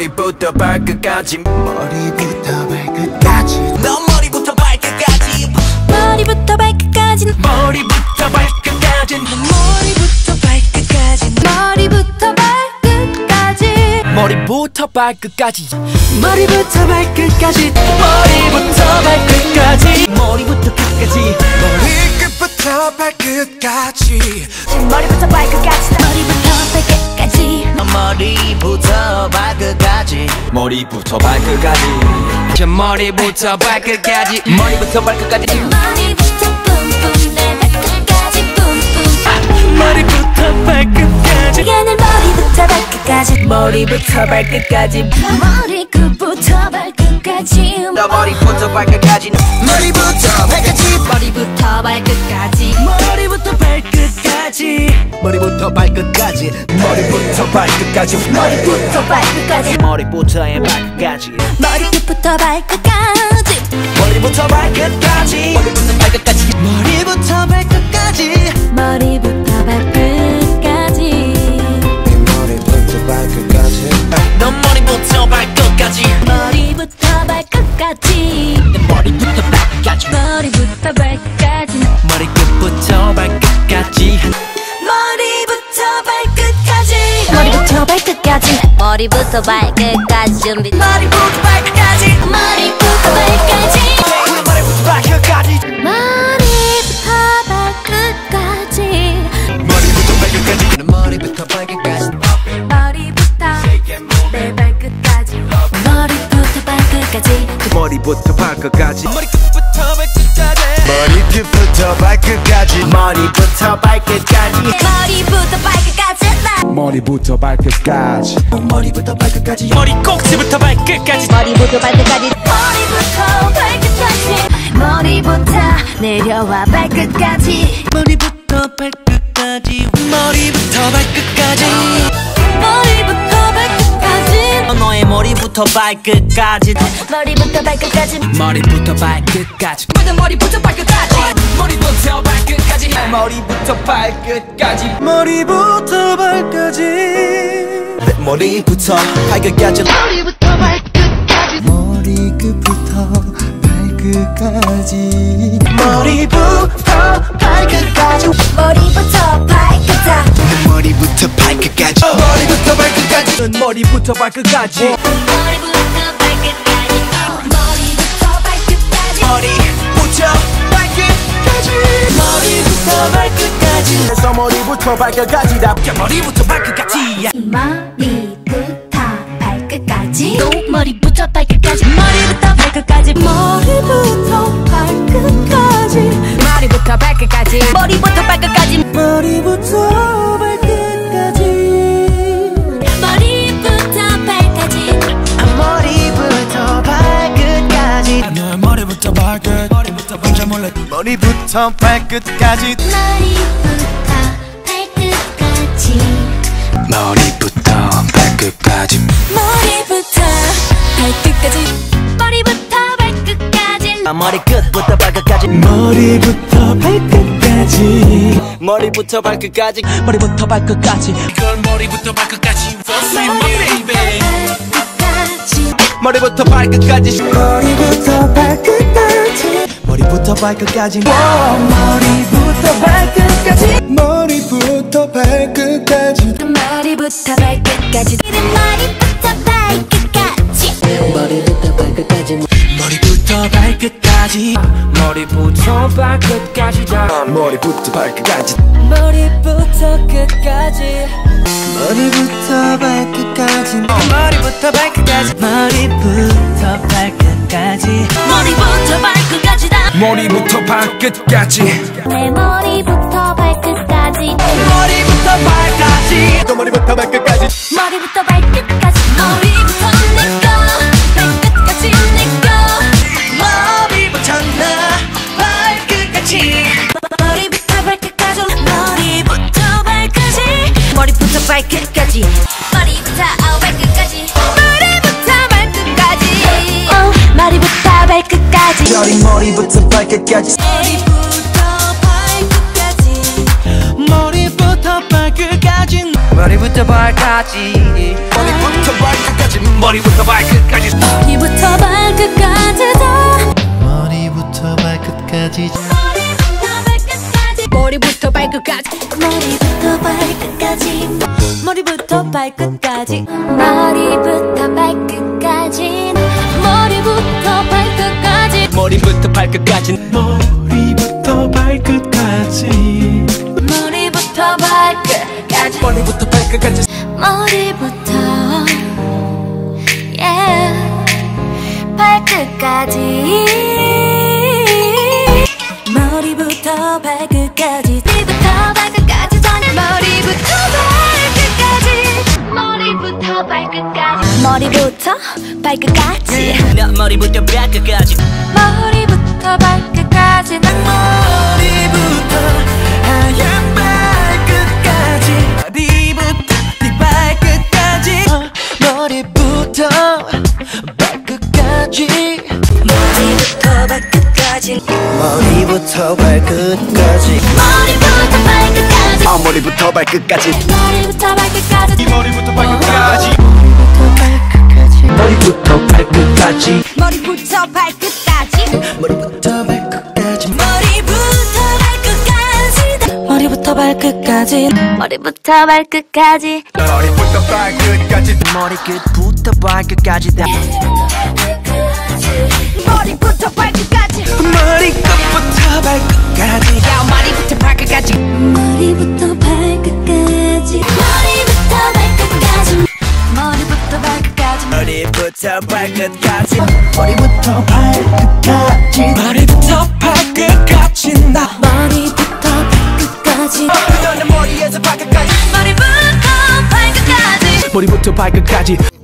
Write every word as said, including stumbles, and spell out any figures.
머리부터 발끝까지 머리부터 발끝까지 너 머리부터 발끝까지 머리부터 발끝까지 머리부터 발끝까지 머리부터 발끝까지 머리부터 발끝까지 머리부터 발끝까지 머리부터 발끝까지 머리부터 발끝까지 머리부터 끝까지 머리끝부터 발끝까지 머리부터 발끝까지 머리부터 발끝까지 머리부터 발끝까지 머리부터 발끝까지 저 머리부터 발끝까지 머리부터 발끝까지 머리부터 뿜뿜 내 발끝까지 뿜뿜 머리부터 발끝까지 얘는 머리부터 발끝까지 머리부터 발끝까지 머리끝부터 발끝까지 너 머리부터 발끝까지 머리부터 발끝까지 머리부터 발끝까지 머리부터 발끝까지 머리부터 발끝까지 머리부터 발끝까지 머리부터 발끝까지 머리부터의 발끝까지 머리끝부터 발끝까지 머리부터 발끝까지 머리부터 발끝까지 머리부터 발끝까지 머리부터 발끝까지 머리부터 발끝까지 너 머리부터 발끝까지 머리부터 발끝까지 내 머리부터 발끝까지 머리부터 발끝까지 머리끝부터 발끝까지 머리부터 발끝까지 머리부터 발끝까지 머리부터 발끝까지 준비 머리부터 발끝까지 머리부터 발끝까지 머리부터 발끝까지 머리부터 발끝까지 머리부터 발끝까지 머리부터 발끝까지 머리부터 내 발끝까지 머리부터 발끝까지 머리부터 발끝까지 머리끝부터 발끝까지 머리부터 발끝까지 머리부터 발끝까지 머리부터 발끝까지 머리부터 발끝까지 머리 꼭지부터 발끝까지 머리부터 발끝까지 머리부터 발끝까지 머리부터 내려와 발끝까지 머리부터 발끝까지 머리부터 발끝까지 머리부터 발끝까지 너의 머리부터 발끝까지 머리부터 발끝까지 머리부터 발끝까지 모든 머리부터 발끝까지 머리부터 발끝까지 머리부터 발끝까지 머리부터 발끝까지 내 머리부터 발끝까지 머리부터 발끝까지 머리끝부터 발끝까지 머리부터 발끝까지 머리부터 발끝까지 머리부터 발끝까지 머리부터 발끝까지 머리부터 발끝까지 머리부터 발끝까지 머리부터 발끝까지 머리부터 발끝까지 머리부터 발끝까지 그래서 머리부터 발끝까지다 머리부터 발끝까지 머리부터 발끝까지 또 머리부터 발끝까지 머리부터 발끝까지 머리부터 발끝까지 머리부터 발끝까지 머리부터 발끝까지 머리부터 발끝까지 머리부터 발까지 머리부터 발끝까지 너의 머리부터 발끝 머리부터 혼자 몰래 머리부터 발끝까지 머리부터 발끝까지 머리부터 발끝까지 머리부터 발끝까지 머리부터 발끝까지 아, 머리끝부터 발끝까지 머리부터 발끝까지 머리부터 발끝까지 머리부터 발끝까지 이걸 머리부터 발끝까지 What's in my baby 발끝까지 머리부터 발끝까지 머리부터 발끝까지 머리부터 발끝까지 머리부터 발끝까지 머리부터 발끝까지 머리부터 발끝까지 머리부터 발끝까지 머리부터 발끝까지 머리부터 발끝까지 머리부터 발끝까지다 머리부터 발끝까지 머리부터 끝까지 머리부터 발끝까지 머리부터 발끝까지 머리부터 발끝까지 머리부터 발끝까지다 머리부터 발끝까지 내 머리부터 발끝까지 머리부터 발까지 또 머리부터 발끝까지 머리부터 발끝까지 머리부터 내꺼 발끝까지 내꺼 머리부터 나 발끝까지 머리부터 발끝까지 머리부터 발끝까지 머리부터 발끝까지 머리부터 아우 발끝까지 머리부터 발끝까지 어 머리부터 발끝까지 저리 머리부터 발끝까지 머리부터 발끝까지 머리부터 발끝까지 머리부터 발까지 머리부터 발끝까지 머리부터 발끝까지 머리부터 발끝까지 다 머리부터 발끝까지 머리부터 발끝까지 머리부터 발끝까지 머리부터 발끝까지 머리부터 발끝까지 머리부터 발끝까지 머리부터 발끝까지 머리부터 발끝까지 머리부터 발끝까지 머리부터 발끝까지 머리부터 yeah 발끝까지 머리부터 발끝까지 머리부터 발끝까지 전혀 머리부터 발끝까지 머리부터 발끝까지 머리부터 발끝까지 나 머리부터 발끝까지 머리부터 발끝까지 난 머리부터 하얀 발끝까지 머리부터 네 발끝까지 어, 머리부터 발끝까지 머리부터 발끝까지 머리부터 발끝까지 머리부터 발끝까지 아 머리부터 발끝까지 머리부터 발끝까지 머리부터 발끝까지 머리부터 발끝까지 머리부터 발끝까지 머리부터 발끝까지 머리부터 발끝까지 머리부터 발끝까지 머리부터 발끝까지 머리끝부터 발끝까지 다 머리부터 발끝까지 머리끝부터 발끝까지 야 머리부터 발끝까지 머리부터 발끝까지 머리부터 발끝까지 머리부터 발끝까지 머리부터 발끝까지 머리부터 발끝까지 머리부터 발끝까지 나 머리부터 발끝까지 너의 머리에서 발끝까지 머리부터 발끝까지 머리부터 발끝까지